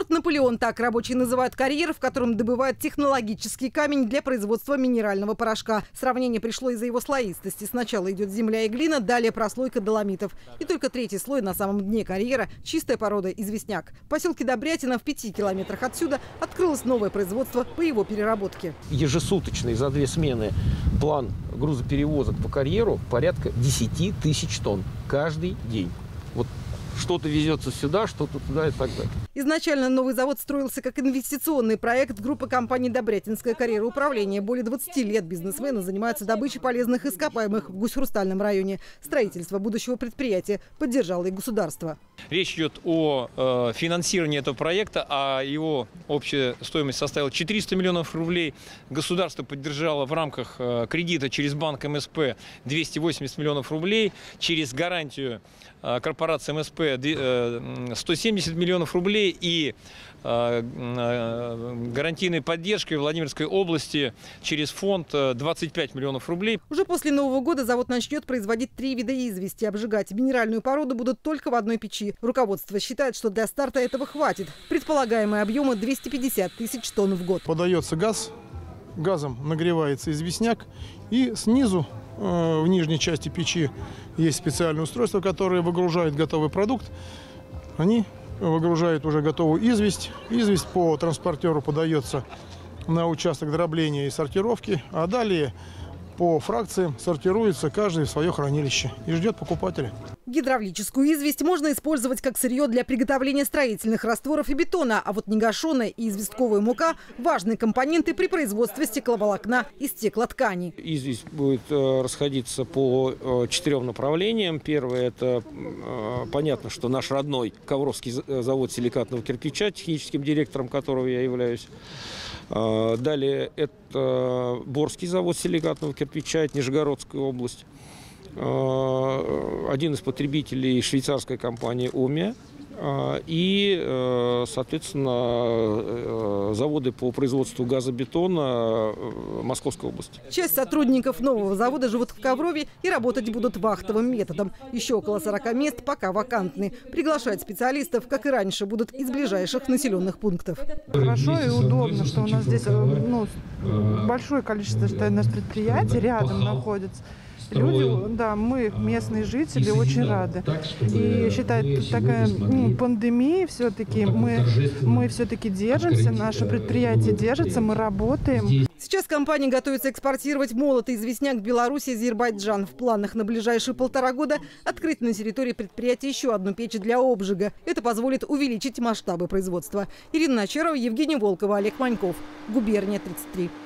Форт Наполеон, так рабочие называют карьер, в котором добывают технологический камень для производства минерального порошка. Сравнение пришло из-за его слоистости. Сначала идет земля и глина, далее прослойка доломитов. И только третий слой на самом дне карьера – чистая порода известняк. В поселке Добрятино в 5 километрах отсюда открылось новое производство по его переработке. Ежесуточный за 2 смены план грузоперевозок по карьеру порядка 10 тысяч тонн каждый день. Вот что-то везется сюда, что-то туда и так далее. Изначально новый завод строился как инвестиционный проект группы компаний «Добрятинская карьера управления». Более 20 лет бизнесмены занимаются добычей полезных ископаемых в Гусь-Хрустальном районе. Строительство будущего предприятия поддержало и государство. Речь идет о финансировании этого проекта, а его общая стоимость составила 400 миллионов рублей. Государство поддержало в рамках кредита через банк МСП 280 миллионов рублей, через гарантию корпорации МСП 170 миллионов рублей и гарантийной поддержкой Владимирской области через фонд 25 миллионов рублей. Уже после Нового года завод начнет производить 3 вида извести. Обжигать минеральную породу будут только в одной печи. Руководство считает, что для старта этого хватит. Предполагаемые объемы 250 тысяч тонн в год. Подается газ, газом нагревается известняк, и снизу в нижней части печи есть специальное устройство, которое выгружает готовый продукт. Они выгружают уже готовую известь. Известь по транспортеру подается на участок дробления и сортировки, а далее по фракциям сортируется каждый в свое хранилище и ждет покупателя. Гидравлическую известь можно использовать как сырье для приготовления строительных растворов и бетона, а вот негашеная и известковая мука – важные компоненты при производстве стекловолокна и стеклоткани. Известь будет расходиться по 4 направлениям. Первое – это понятно, что наш родной Ковровский завод силикатного кирпича, техническим директором которого я являюсь. Далее это Борский завод силикатного кирпича, это Нижегородская область. Один из потребителей швейцарская компания «Омия». И, соответственно, заводы по производству газобетона Московской области. Часть сотрудников нового завода живут в Коврове и работать будут вахтовым методом. Еще около 40 мест пока вакантны. Приглашать специалистов, как и раньше, будут из ближайших населенных пунктов. Хорошо и удобно, что у нас здесь большое количество предприятий рядом находится. Люди, да, мы, местные жители, очень рады. И считают, такая пандемия все-таки, мы все-таки держимся, наше предприятие держится, мы работаем. Сейчас компания готовится экспортировать молотый известняк в Беларусь и Азербайджан. В планах на ближайшие 1,5 года открыть на территории предприятия еще одну печь для обжига. Это позволит увеличить масштабы производства. Ирина Начарова, Евгений Волкова, Олег Маньков. Губерния 33.